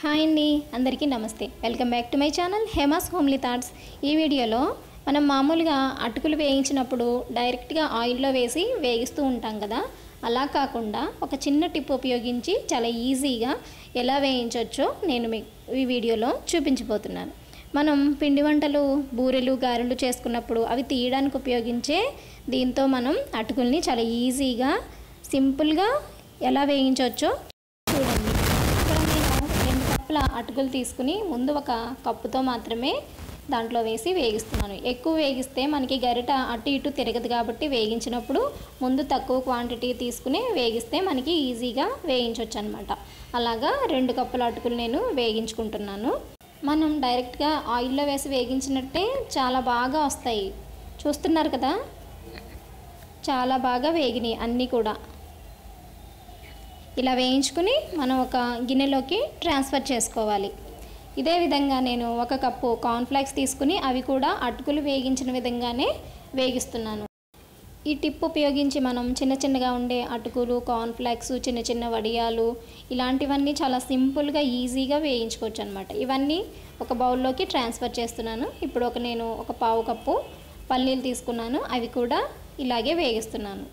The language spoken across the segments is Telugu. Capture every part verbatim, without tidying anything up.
హాయ్ అండి, అందరికీ నమస్తే. Welcome back to my channel Hema's homely thoughts. ఈ వీడియోలో మనం మామూలుగా అటుకులు వేయించినప్పుడు డైరెక్ట్గా ఆయిల్లో వేసి వేగిస్తూ ఉంటాం కదా, అలా కాకుండా ఒక చిన్న టిప్ ఉపయోగించి చాలా ఈజీగా ఎలా వేయించవచ్చో నేను మీకు ఈ వీడియోలో చూపించబోతున్నాను. మనం పిండి వంటలు, బూరెలు, గారెలు చేసుకున్నప్పుడు అవి తీయడానికి ఉపయోగించే దీంతో మనం అటుకుల్ని చాలా ఈజీగా సింపుల్గా ఎలా వేయించవచ్చో చూడండి. ఇక్కడ నేను రెండు కప్పుల అటుకులు తీసుకుని ముందు ఒక కప్పుతో మాత్రమే దాంట్లో వేసి వేగిస్తున్నాను. ఎక్కువ వేగిస్తే మనకి గరిట అటు ఇటు తిరగదు కాబట్టి వేగించినప్పుడు ముందు తక్కువ క్వాంటిటీ తీసుకుని వేగిస్తే మనకి ఈజీగా వేయించవచ్చు అనమాట. అలాగా రెండు కప్పుల అటుకులు నేను వేగించుకుంటున్నాను. మనం డైరెక్ట్గా ఆయిల్లో వేసి వేగించినట్టే చాలా బాగా వస్తాయి. చూస్తున్నారు కదా, చాలా బాగా వేగినాయి అన్నీ కూడా. ఇలా వేయించుకుని మనం ఒక గిన్నెలోకి ట్రాన్స్ఫర్ చేసుకోవాలి. ఇదే విధంగా నేను ఒక కప్పు కార్న్ఫ్లేక్స్ తీసుకుని అవి కూడా అటుకులు వేగించిన విధంగానే వేగిస్తున్నాను. ఈ టిప్ ఉపయోగించి మనం చిన్న చిన్నగా ఉండే అటుకులు, కార్న్ఫ్లేక్స్, చిన్న చిన్న వడియాలు ఇలాంటివన్నీ చాలా సింపుల్గా ఈజీగా వేయించుకోవచ్చు అనమాట. ఇవన్నీ ఒక బౌల్లోకి ట్రాన్స్ఫర్ చేస్తున్నాను. ఇప్పుడు ఒక నేను ఒక పావు కప్పు పల్లీలు తీసుకున్నాను, అవి కూడా ఇలాగే వేగిస్తున్నాను.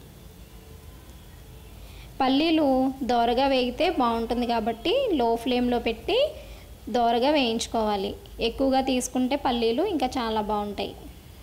పల్లీలు దోరగా వేగితే బాగుంటుంది కాబట్టి లో ఫ్లేమ్లో పెట్టి దోరగా వేయించుకోవాలి. ఎక్కువగా తీసుకుంటే పల్లీలు ఇంకా చాలా బాగుంటాయి.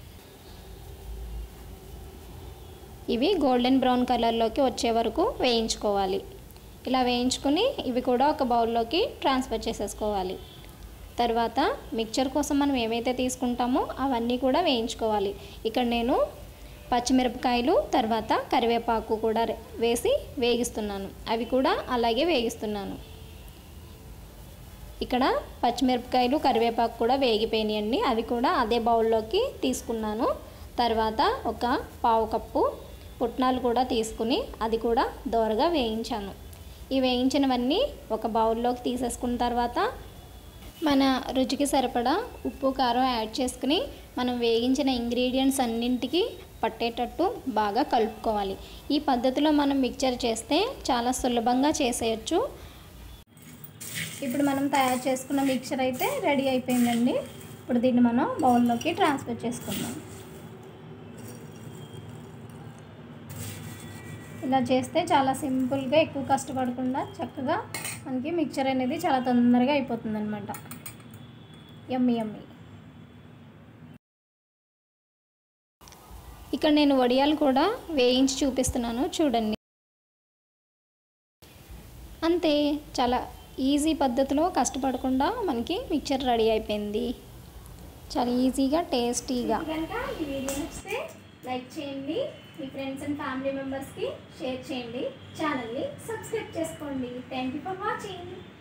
ఇవి గోల్డెన్ బ్రౌన్ కలర్లోకి వచ్చే వరకు వేయించుకోవాలి. ఇలా వేయించుకుని ఇవి కూడా ఒక బౌల్లోకి ట్రాన్స్ఫర్ చేసేసుకోవాలి. తర్వాత మిక్చర్ కోసం మనం ఏమైతే తీసుకుంటామో అవన్నీ కూడా వేయించుకోవాలి. ఇక్కడ నేను పచ్చిమిరపకాయలు, తర్వాత కరివేపాకు కూడా వేసి వేగిస్తున్నాను. అవి కూడా అలాగే వేగిస్తున్నాను. ఇక్కడ పచ్చిమిరపకాయలు, కరివేపాకు కూడా వేగిపోయినాయండి. అవి కూడా అదే బౌల్లోకి తీసుకున్నాను. తర్వాత ఒక పావు కప్పు పుట్నాలు కూడా తీసుకుని అది కూడా దోరగా వేయించాను. ఈ వేయించినవన్నీ ఒక బౌల్లోకి తీసేసుకున్న తర్వాత మన రుచికి సరిపడా ఉప్పు, కారం యాడ్ చేసుకుని మనం వేగించిన ఇంగ్రీడియంట్స్ అన్నింటికి పట్టేటట్టు బాగా కలుపుకోవాలి. ఈ పద్ధతిలో మనం మిక్చర్ చేస్తే చాలా సులభంగా చేసేయచ్చు. ఇప్పుడు మనం తయారు చేసుకున్న మిక్చర్ అయితే రెడీ అయిపోయిందండి. ఇప్పుడు దీన్ని మనం బౌల్లోకి ట్రాన్స్ఫర్ చేసుకుందాం. ఇలా చేస్తే చాలా సింపుల్గా, ఎక్కువ కష్టపడకుండా చక్కగా మనకి మిక్చర్ అనేది చాలా తొందరగా అయిపోతుంది అనమాట. యమ్మీ యమ్మీ. ఇక్కడ నేను వడియాలు కూడా వేయించి చూపిస్తున్నాను చూడండి. అంతే, చాలా ఈజీ పద్ధతిలో కష్టపడకుండా మనకి మిక్చర్ రెడీ అయిపోయింది. చాలా ఈజీగా, టేస్టీగా. కనుక ఈ వీడియో నచ్చితే లైక్ చేయండి, మీ ఫ్రెండ్స్ అండ్ ఫ్యామిలీ మెంబర్స్కి షేర్ చేయండి, ఛానల్ని సబ్స్క్రైబ్ చేసుకోండి. Thank you for watching.